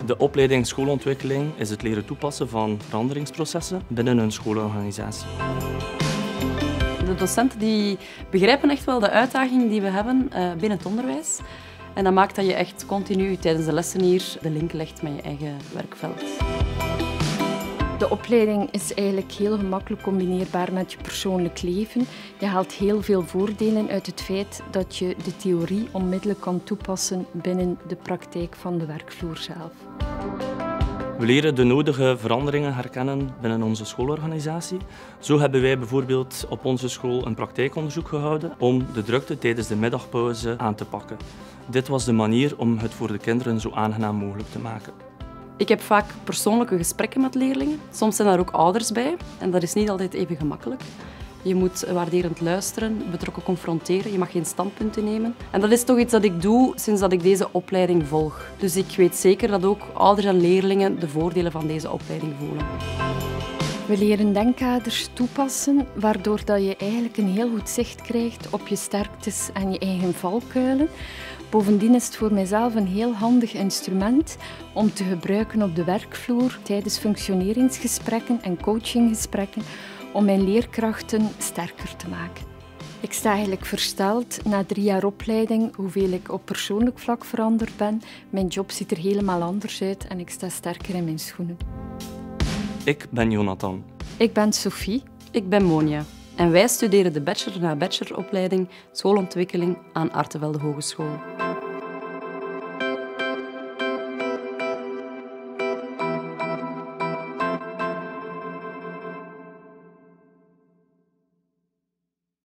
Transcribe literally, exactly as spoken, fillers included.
De opleiding schoolontwikkeling is het leren toepassen van veranderingsprocessen binnen een schoolorganisatie. De docenten die begrijpen echt wel de uitdaging die we hebben binnen het onderwijs. En dat maakt dat je echt continu tijdens de lessen hier de link legt met je eigen werkveld. De opleiding is eigenlijk heel gemakkelijk combineerbaar met je persoonlijk leven. Je haalt heel veel voordelen uit het feit dat je de theorie onmiddellijk kan toepassen binnen de praktijk van de werkvloer zelf. We leren de nodige veranderingen herkennen binnen onze schoolorganisatie. Zo hebben wij bijvoorbeeld op onze school een praktijkonderzoek gehouden om de drukte tijdens de middagpauze aan te pakken. Dit was de manier om het voor de kinderen zo aangenaam mogelijk te maken. Ik heb vaak persoonlijke gesprekken met leerlingen. Soms zijn daar ook ouders bij en dat is niet altijd even gemakkelijk. Je moet waarderend luisteren, betrokken confronteren, je mag geen standpunten nemen. En dat is toch iets dat ik doe sinds dat ik deze opleiding volg. Dus ik weet zeker dat ook ouders en leerlingen de voordelen van deze opleiding voelen. We leren denkkaders toepassen, waardoor dat je eigenlijk een heel goed zicht krijgt op je sterktes en je eigen valkuilen. Bovendien is het voor mijzelf een heel handig instrument om te gebruiken op de werkvloer tijdens functioneringsgesprekken en coachinggesprekken om mijn leerkrachten sterker te maken. Ik sta eigenlijk versteld na drie jaar opleiding hoeveel ik op persoonlijk vlak veranderd ben. Mijn job ziet er helemaal anders uit en ik sta sterker in mijn schoenen. Ik ben Jonathan. Ik ben Sophie. Ik ben Monia. En wij studeren de bachelor na bacheloropleiding schoolontwikkeling aan Artevelde Hogeschool.